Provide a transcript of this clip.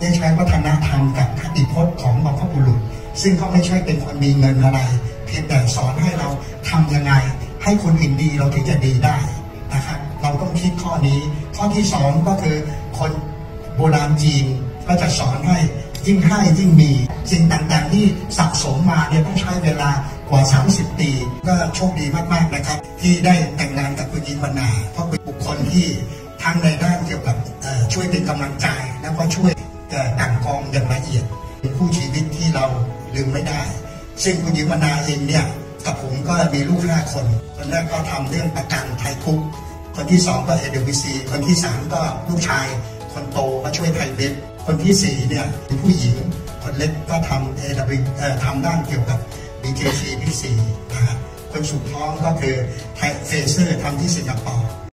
ได้ใช้วัฒนธรรมกับคติพจน์ของบรรพบุรุษซึ่งก็ไม่ใช่เป็นคนมีเงินอะไรเพียงแต่สอนให้เราทำยังไงให้คนอื่นดีเราถึงจะดีได้นะครับเราต้องคิดข้อนี้ข้อที่สองก็คือคนโบราณจีนก็จะสอนให้ยิ่งให้ยิ่งมีสิ่งต่างๆที่สะสมมาเนี่ยต้องใช้เวลากว่า30 ปีก็โชคดีมากๆนะครับที่ได้แต่งงานกับคุณหญิงวรรณาเพราะเป็นบุคคลที่ทั้งในด้านเกี่ยวกับช่วยเป็นกำลังใจแล้วก็ช่วยแต่งกองอย่างละเอียดเป็นคู่ชีวิตที่เราลืมไม่ได้ซึ่งคุณหญิงวรรณาเองเนี่ยกับผมก็มีลูก5 คนคนแรกก็ทำเรื่องประกันไทยคุกคนที่2ก็AWCคนที่3ก็ลูกชายคนโตก็ช่วยไทยเบฟคนที่4เนี่ยเป็นผู้หญิงคนเล็กก็ทำทำด้านเกี่ยวกับ BKC ที่4นะฮะคนสุดท้องก็คือไทยเฟเซอร์ทำที่สิงคโปร์